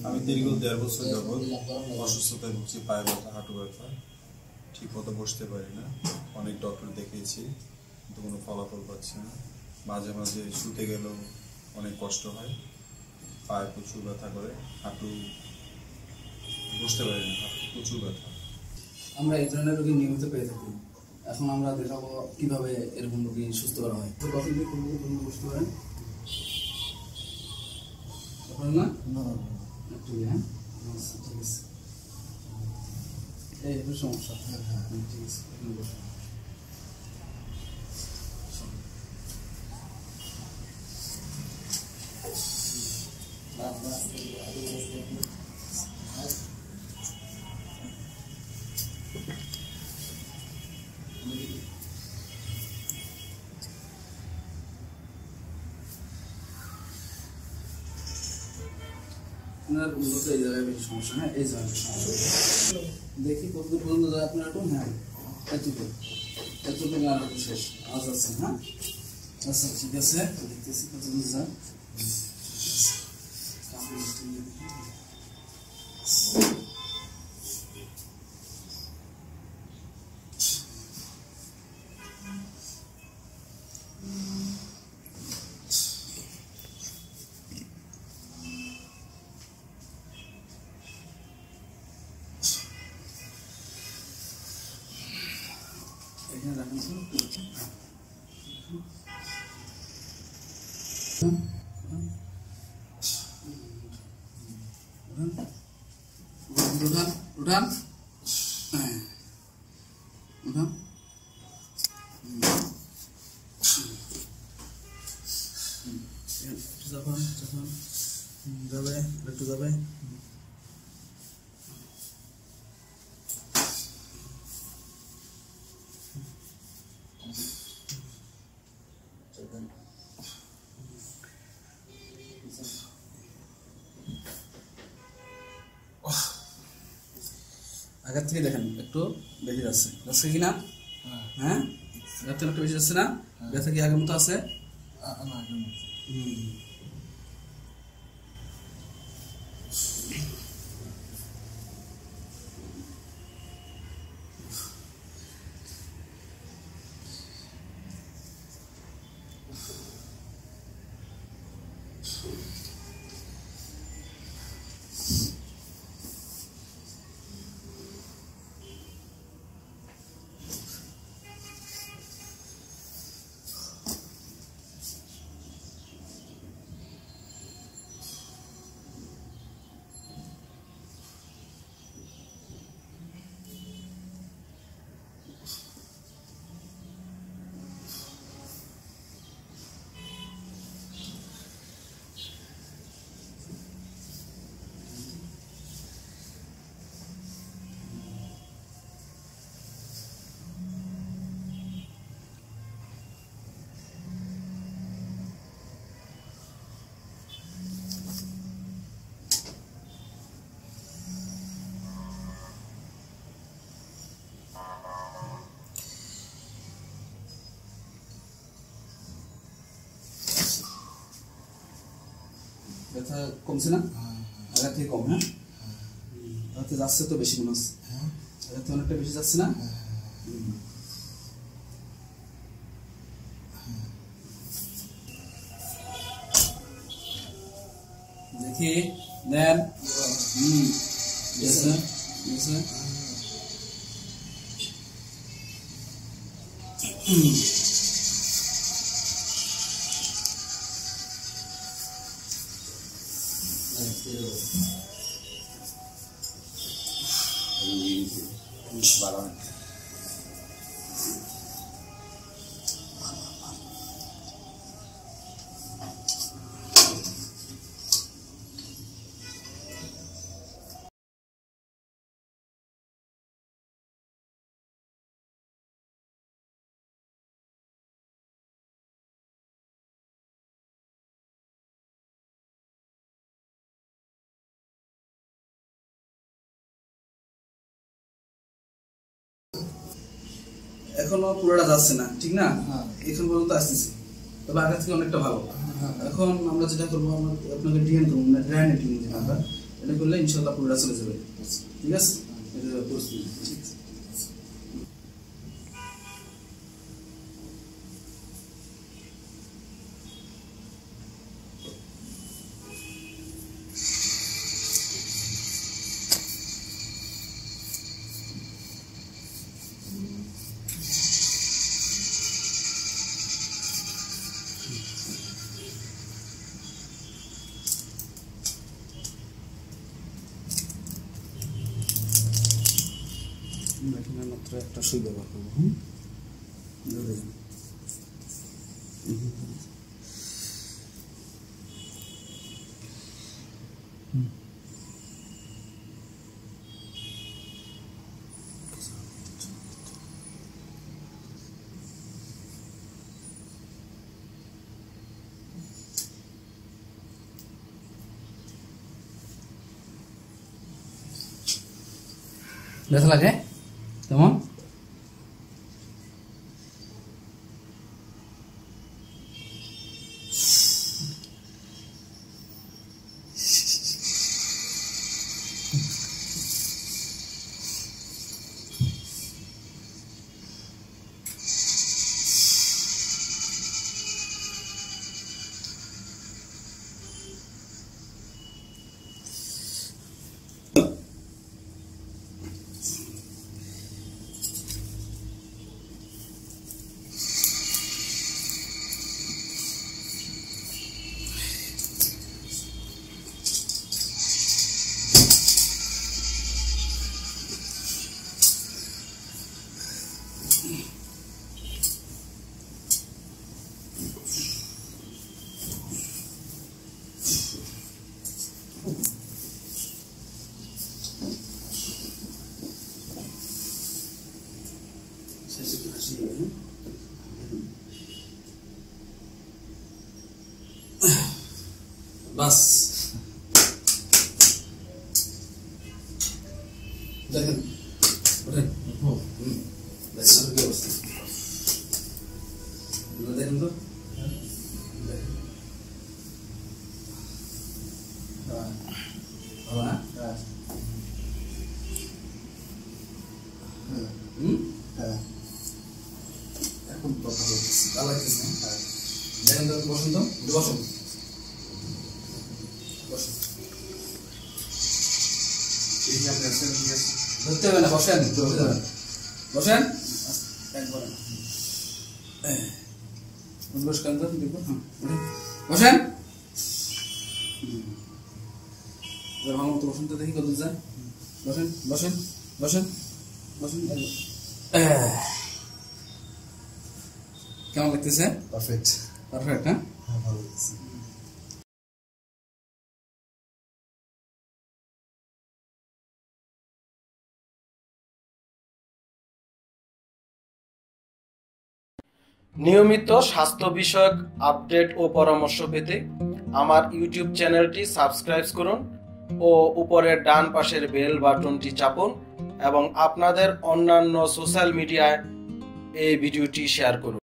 আমি দীর্ঘ 1.5 বছর যাবৎ অসুস্থতায় ভুগছি, পায়ে ব্যথা, হাঁটু ব্যথা, ঠিক মতো বসতে পারি না। অনেক ডক্টর দেখিয়েছি, কিন্তু কোনো ফলাফল পাচ্ছি না। মাঝে মাঝে শুতে গেলেও অনেক কষ্ট হয়, পায়ে প্রচুর ব্যথা করে, হাঁটু বসতে পারি না, হাঁটু প্রচুর ব্যথা। আমরা এই ধরনের রোগী নিয়মিত পেয়ে থাকি। এখন আমরা দেখাবো কিভাবে এরকম রোগী সুস্থ করা হয়। তো কখন দিয়ে বসতে পারেন না? একটু হ্যাঁ, ঠিক আছে। এই সমস্যা, হ্যাঁ হ্যাঁ ঠিক আছে। আপনার মূলত এই জায়গায় বেশি সমস্যা, হ্যাঁ এই জায়গায় সমস্যা। দেখি কতদূর পর্যন্ত যায় আপনার একটু, হ্যাঁ এতটুকু আর একটু শেষ আওয়াজ আছে, হ্যাঁ আচ্ছা ঠিক আছে, দেখতেছি কতদূর যায়। এখানে রাখুন উঠান উঠান, হ্যাঁ উঠান, যখন যখন যাবে একটু যাবে, আগের থেকে দেখেন একটু বেশি যাচ্ছে, যাচ্ছে কিনা? হ্যাঁ আগের থেকে একটু বেশি যাচ্ছে না? ব্যথা কি আগের মতো আছে? ব্যথা কমছে না? আগের থেকে কম, হ্যাঁ তাতে যাচ্ছে তো বেশি মনে হচ্ছে, আগের থেকে অনেকটা বেশি যাচ্ছে না? দেখি দেন, এখনো পুরোটা যাচ্ছে না, ঠিক না? এখন পর্যন্ত আসতেছে, তবে আগের থেকে অনেকটা ভালো। এখন আমরা যেটা করবো, আমরা আপনাকে ড্রেন করবো, ড্রেন আমরা এটা করলে ইনশাআল্লাহ পুরোটা চলে যাবে। ঠিক আছে, এটা প্রস্তুতি। ঠিক আছে, এখানে মাত্র একটা সুই ব্যবহার করবো। ব্যথা লাগে কেমন? বাস দেখেন, ওঠেন। দেখেন কি অবস্থা, দেখেন তো। এখন কথা বলতেছি, ভালো লাগতেছে না? দেখেন তো, বসুন তো, বসুন বসুন। ধরতে হবে না, বসেন, বসেন একবারে বসেন তো, দেখো। বসেন, ভালো মতো বসুন তো, দেখি কত যায়। বসেন বসেন বসেন বসেন। কেমন লাগতেছে? পারফেক্ট। পারফেক্ট, হ্যাঁ, ভালো লাগছে। নিয়মিত স্বাস্থ্য বিষয়ক আপডেট ও পরামর্শ পেতে আমার ইউটিউব চ্যানেলটি সাবস্ক্রাইব করুন ও উপরের ডান পাশের বেল বাটনটি চাপুন এবং আপনাদের অন্যান্য সোশ্যাল মিডিয়ায় এই ভিডিওটি শেয়ার করুন।